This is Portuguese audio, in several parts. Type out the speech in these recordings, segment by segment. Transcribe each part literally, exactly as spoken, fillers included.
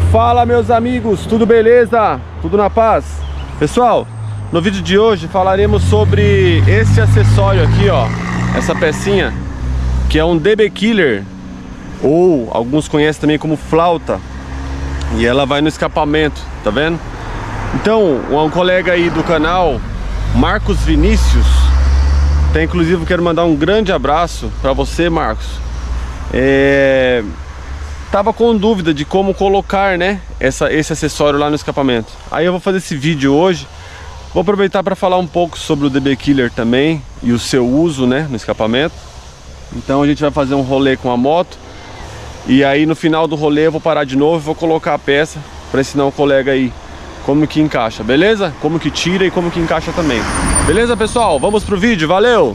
Fala, meus amigos, tudo beleza? Tudo na paz? Pessoal, no vídeo de hoje falaremos sobre esse acessório aqui, ó, essa pecinha, que é um D B Killer, ou alguns conhecem também como flauta, e ela vai no escapamento, tá vendo? Então, um colega aí do canal, Marcos Vinícius, até inclusive quero mandar um grande abraço para você, Marcos. É... Tava com dúvida de como colocar, né, essa, esse acessório lá no escapamento. Aí eu vou fazer esse vídeo hoje. Vou aproveitar para falar um pouco sobre o D B Killer também e o seu uso, né, no escapamento. Então a gente vai fazer um rolê com a moto. E aí no final do rolê eu vou parar de novo e vou colocar a peça para ensinar o colega aí como que encaixa, beleza? Como que tira e como que encaixa também. Beleza, pessoal? Vamos pro vídeo, valeu!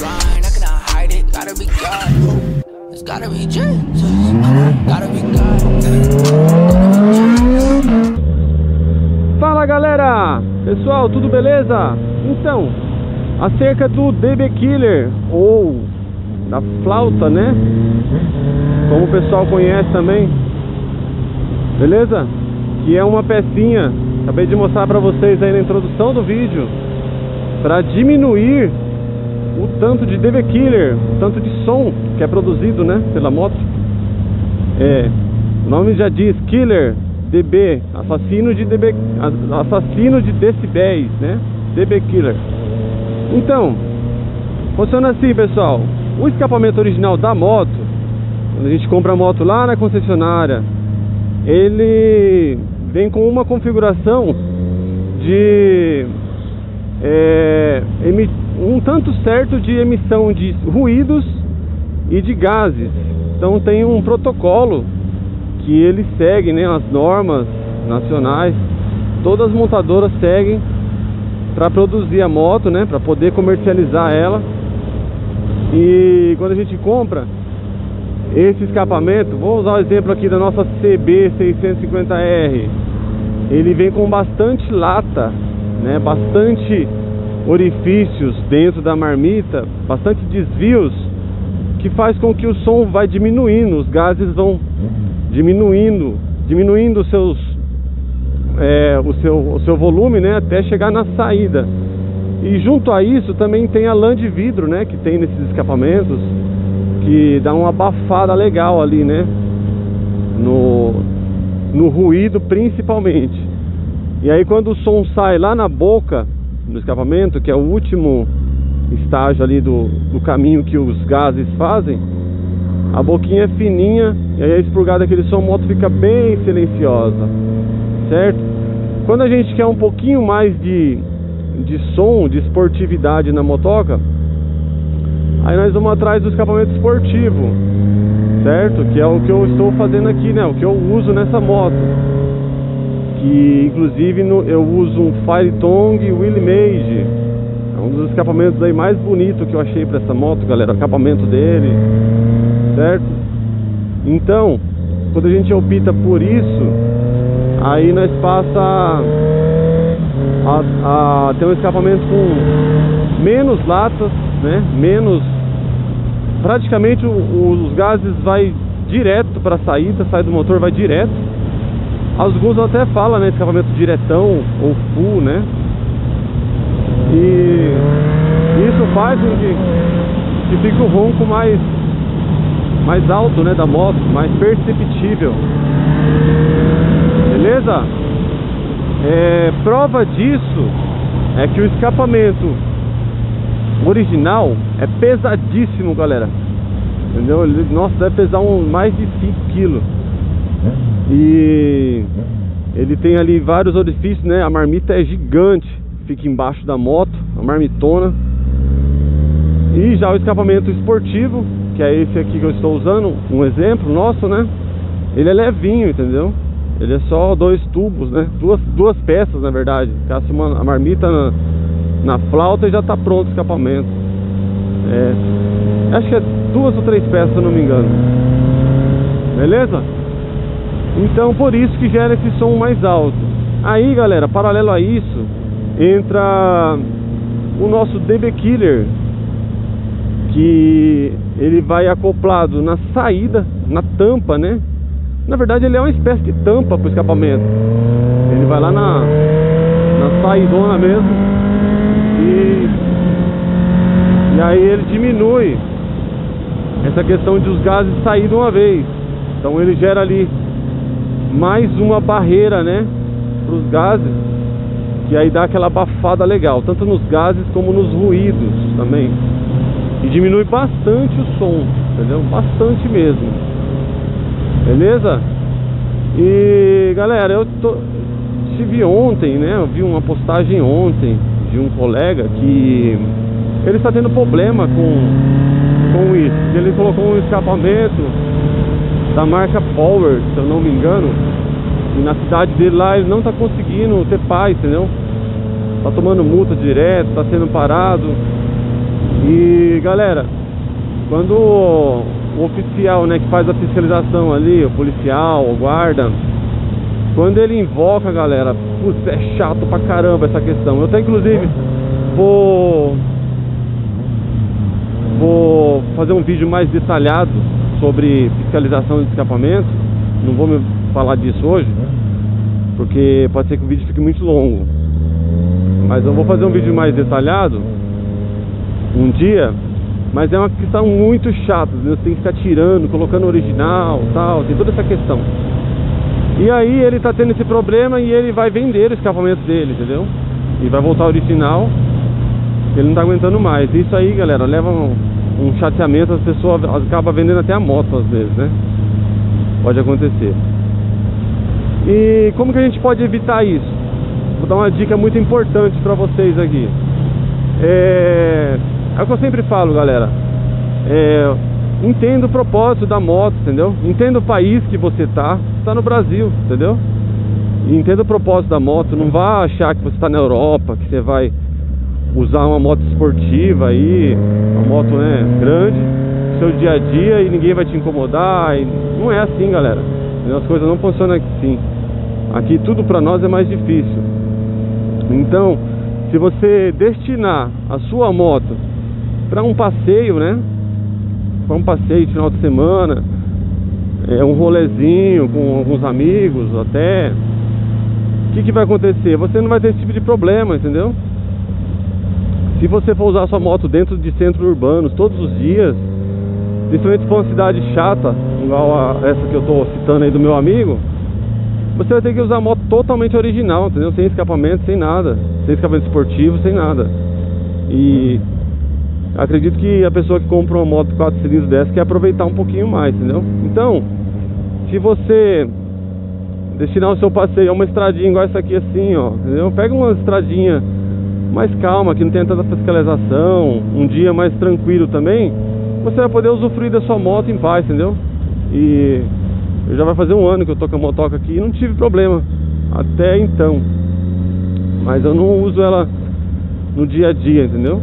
Fala, galera! Pessoal, tudo beleza? Então, acerca do D B Killer, ou da flauta, né? Como o pessoal conhece também, beleza? Que é uma pecinha, acabei de mostrar pra vocês aí na introdução do vídeo, para diminuir o tanto de D B Killer, o tanto de som que é produzido, né, pela moto. É, o nome já diz Killer, D B, assassino de D B, assassino de decibéis, né? D B Killer. Então, funciona assim, pessoal. O escapamento original da moto, quando a gente compra a moto lá na concessionária, ele vem com uma configuração de é, um tanto certo de emissão de ruídos e de gases. Então tem um protocolo que ele segue, né, as normas nacionais. Todas as montadoras seguem para produzir a moto, né, para poder comercializar ela. E quando a gente compra esse escapamento, vou usar o exemplo aqui da nossa C B seiscentos e cinquenta R, ele vem com bastante lata, né, bastante orifícios dentro da marmita, bastante desvios, que faz com que o som vai diminuindo, os gases vão diminuindo, diminuindo seus, é, o, seu, o seu volume, né, até chegar na saída. E junto a isso também tem a lã de vidro, né, que tem nesses escapamentos, que dá uma abafada legal ali, né, no, no ruído principalmente. E aí quando o som sai lá na boca do escapamento, que é o último estágio ali do, do caminho que os gases fazem, a boquinha é fininha, e aí a expurgada daquele som, a moto fica bem silenciosa, certo? Quando a gente quer um pouquinho mais de, de som, de esportividade na motoca, aí nós vamos atrás do escapamento esportivo, certo? Que é o que eu estou fazendo aqui, né? O que eu uso nessa moto, que inclusive no, eu uso um Firetong Willie Mage. É um dos escapamentos aí mais bonitos que eu achei para essa moto, galera. O acabamento dele, certo? Então, quando a gente opta por isso, aí nós passa a, a, a ter um escapamento com menos latas, né? Menos, praticamente o, os gases vai direto para a saída, sai do motor, vai direto. Alguns até falam, né, escapamento diretão ou full, né? E isso faz com que, que fique o ronco mais, mais alto, né, da moto, mais perceptível. Beleza? É, prova disso é que o escapamento original é pesadíssimo, galera. Entendeu? Ele, nossa, deve pesar um, mais de cinco quilos. E ele tem ali vários orifícios, né? A marmita é gigante, fica embaixo da moto, a marmitona. E já o escapamento esportivo, que é esse aqui que eu estou usando, um exemplo nosso, né? Ele é levinho, entendeu? Ele é só dois tubos, né? Duas, duas peças, na verdade. Caça uma, a marmita na, na flauta e já está pronto o escapamento. É, acho que é duas ou três peças, se eu não me engano. Beleza? Então por isso que gera esse som mais alto. Aí, galera, paralelo a isso, entra o nosso D B Killer, que ele vai acoplado na saída, na tampa, né, Na verdade ele é uma espécie de tampa para o escapamento. Ele vai lá na, na saidona mesmo e, e aí ele diminui essa questão de os gases sair de uma vez. Então ele gera ali mais uma barreira, né, para os gases, que aí dá aquela abafada legal, tanto nos gases como nos ruídos também. E diminui bastante o som, entendeu? Bastante mesmo. Beleza? E galera, eu tô, tive ontem, né? Eu vi uma postagem ontem de um colega que ele está tendo problema com, com isso. Ele colocou um escapamento da marca Power, se eu não me engano, e na cidade dele lá ele não está conseguindo ter paz, entendeu? Tá tomando multa direto, tá sendo parado. E galera, quando o, o oficial, né, que faz a fiscalização ali, o policial, o guarda, quando ele invoca, galera, putz, é chato pra caramba essa questão. Eu até inclusive vou vou fazer um vídeo mais detalhado sobre fiscalização de escapamento. Não vou me falar disso hoje, porque pode ser que o vídeo fique muito longo. Mas eu vou fazer um vídeo mais detalhado um dia. Mas é uma questão muito chata, né? Você tem que ficar tirando, colocando original, tal, tem toda essa questão. E aí ele tá tendo esse problema e ele vai vender o escapamento dele, entendeu? E vai voltar ao original, ele não tá aguentando mais. Isso aí, galera, leva um, um chateamento, as pessoas acabam vendendo até a moto às vezes, né? Pode acontecer. E como que a gente pode evitar isso? Vou dar uma dica muito importante pra vocês aqui. É... É o que eu sempre falo, galera. É, entenda o propósito da moto, entendeu? Entenda o país que você tá. Você tá no Brasil, entendeu? E entenda o propósito da moto. Não vá achar que você tá na Europa, que você vai usar uma moto esportiva aí, uma moto, né, grande, no seu dia a dia, e ninguém vai te incomodar. E não é assim, galera. As coisas não funcionam assim. Aqui tudo pra nós é mais difícil. Então, se você destinar a sua moto para um passeio, né? Para um passeio de final de semana, é um rolezinho com alguns amigos até, o que que vai acontecer? Você não vai ter esse tipo de problema, entendeu? Se você for usar sua moto dentro de centros urbanos todos os dias, principalmente se for uma cidade chata, igual a essa que eu tô citando aí do meu amigo, você vai ter que usar a moto totalmente original, entendeu? Sem escapamento, sem nada, sem escapamento esportivo, sem nada. E acredito que a pessoa que compra uma moto quatro cilindros dessa quer aproveitar um pouquinho mais, entendeu? Então, se você destinar o seu passeio a uma estradinha igual essa aqui assim, ó, entendeu? Pega uma estradinha mais calma, que não tem tanta fiscalização, um dia mais tranquilo também, você vai poder usufruir da sua moto em paz, entendeu? E já vai fazer um ano que eu tô com a motoca aqui e não tive problema até então. Mas eu não uso ela no dia a dia, entendeu?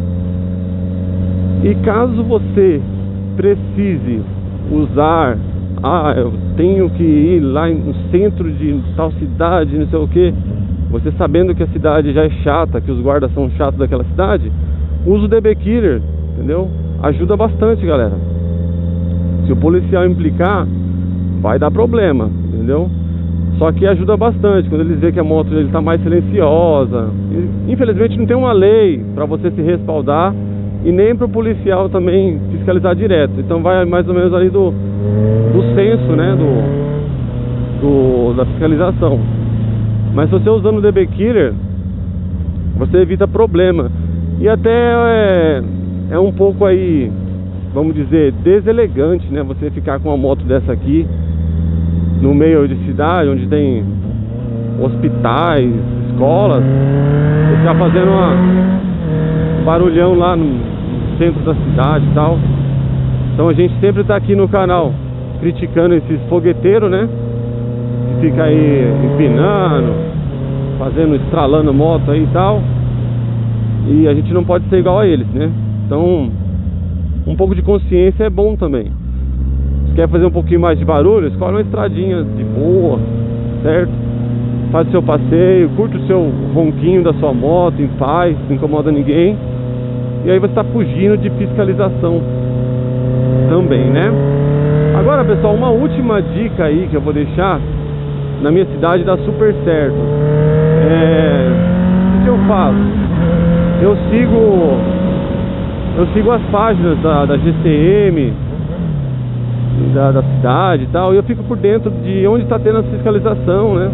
E caso você precise usar, ah, eu tenho que ir lá no centro de tal cidade, não sei o que, você sabendo que a cidade já é chata, que os guardas são chatos daquela cidade, usa o D B Killer, entendeu? Ajuda bastante, galera. Se o policial implicar, vai dar problema, entendeu? Só que ajuda bastante quando eles veem que a moto ele tá mais silenciosa. Infelizmente não tem uma lei para você se respaldar e nem para o policial também fiscalizar direto. Então vai mais ou menos ali do, do senso, né, do, do, da fiscalização. Mas se você usando o D B Killer, você evita problema. E até é, é um pouco aí, vamos dizer, deselegante, né, você ficar com uma moto dessa aqui no meio de cidade, onde tem hospitais, escolas, você ficar fazendo uma barulhão lá no centro da cidade e tal. Então a gente sempre tá aqui no canal criticando esses fogueteiros, né, que fica aí empinando, fazendo, estralando moto aí e tal. E a gente não pode ser igual a eles, né? Então um pouco de consciência é bom também. Se quer fazer um pouquinho mais de barulho, escolhe uma estradinha de boa, certo? Faz o seu passeio, curte o seu ronquinho da sua moto em paz, não incomoda ninguém. E aí você está fugindo de fiscalização também, né? Agora, pessoal, uma última dica aí que eu vou deixar. Na minha cidade dá super certo. É... O que eu faço? Eu sigo Eu sigo as páginas da, da G C M da, da cidade e tal, e eu fico por dentro de onde está tendo a fiscalização, né?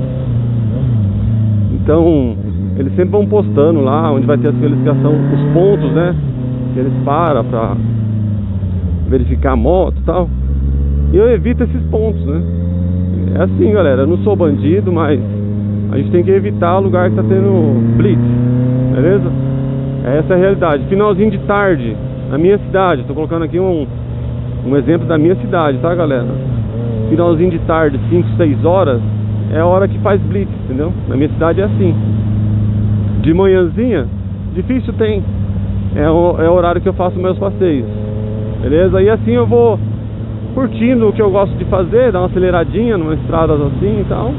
Então, eles sempre vão postando lá onde vai ter a fiscalização, os pontos, né? Que eles param pra verificar a moto e tal. E eu evito esses pontos, né? É assim, galera, eu não sou bandido, mas a gente tem que evitar o lugar que tá tendo blitz, beleza? Essa é a realidade. Finalzinho de tarde, na minha cidade, tô colocando aqui um, um exemplo da minha cidade, tá, galera? Finalzinho de tarde, cinco, seis horas, é a hora que faz blitz, entendeu? Na minha cidade é assim. De manhãzinha, difícil tem. É o, é o horário que eu faço meus passeios, beleza? E assim eu vou curtindo o que eu gosto de fazer, dar uma aceleradinha numa estrada assim e tal,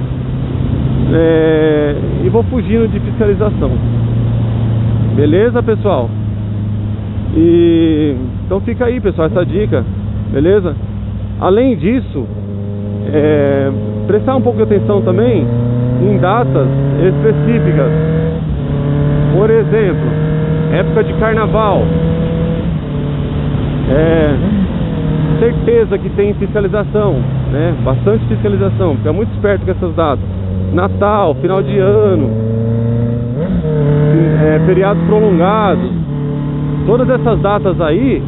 é, e vou fugindo de fiscalização, beleza, pessoal? E então fica aí, pessoal, essa dica, beleza? Além disso, é, prestar um pouco de atenção também em datas específicas. Por exemplo, época de carnaval, é, certeza que tem fiscalização, né? Bastante fiscalização, fica muito esperto com essas datas. Natal, final de ano, é, feriados prolongados, todas essas datas aí,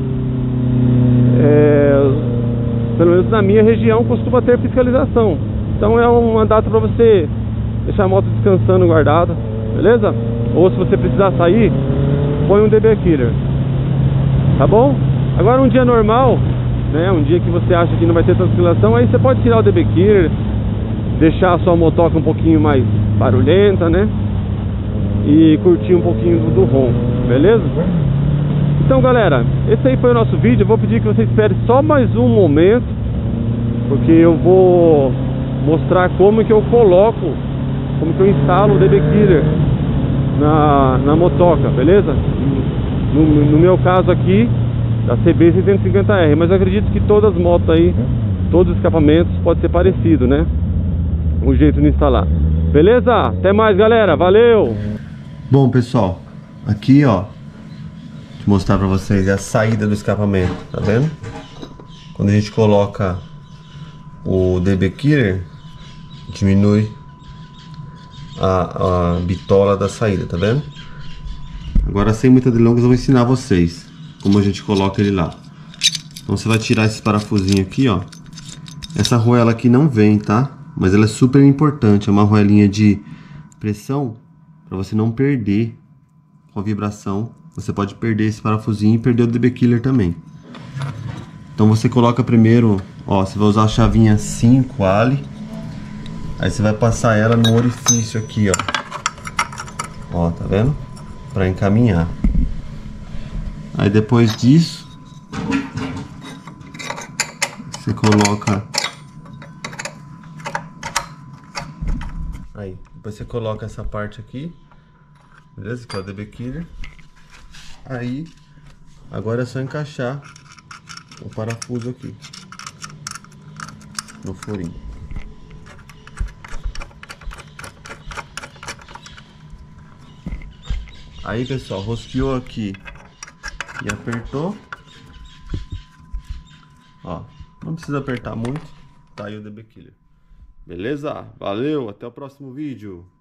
é, pelo menos na minha região, costuma ter fiscalização. Então é uma data para você deixar a moto descansando, guardada, beleza? Ou se você precisar sair, põe um D B Killer, tá bom? Agora um dia normal, né, um dia que você acha que não vai ter tanta fiscalização, aí você pode tirar o D B Killer, deixar a sua motoca um pouquinho mais barulhenta, né? E curtir um pouquinho do, do ronco, beleza? Então, galera, esse aí foi o nosso vídeo. Eu vou pedir que você espere só mais um momento, porque eu vou mostrar como que eu coloco, como que eu instalo o D B Killer na, na motoca, beleza? No, no meu caso aqui, da C B seiscentos e cinquenta R, mas eu acredito que todas as motos aí, todos os escapamentos pode ser parecido, né? O jeito de instalar. Beleza? Até mais, galera. Valeu! Bom, pessoal, aqui, ó, vou mostrar pra vocês é a saída do escapamento, tá vendo? Quando a gente coloca o D B Killer, diminui a, a bitola da saída, tá vendo? Agora, sem muitas delongas, eu vou ensinar vocês como a gente coloca ele lá. Então você vai tirar esse parafusinho aqui, ó. Essa arruela aqui não vem, tá? Mas ela é super importante, é uma arruelinha de pressão para você não perder com a vibração. Você pode perder esse parafusinho e perder o D B Killer também. Então você coloca primeiro, ó, você vai usar a chavinha cinco Ali. Aí você vai passar ela no orifício aqui, ó. Ó, tá vendo? Para encaminhar. Aí depois disso, você coloca... Aí, depois você coloca essa parte aqui, beleza? Que é o D B Killer. Aí, agora é só encaixar o parafuso aqui no furinho. Aí, pessoal, rosqueou aqui e apertou. Ó, não precisa apertar muito. Tá aí o D B Killer. Beleza? Valeu, até o próximo vídeo.